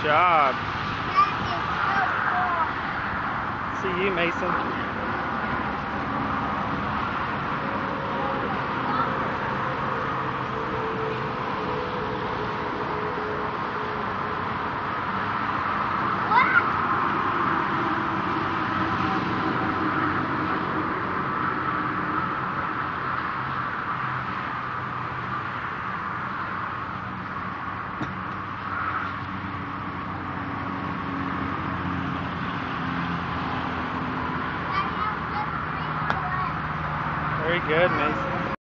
job. That is so cool. See you, Mason. Very good, Mason.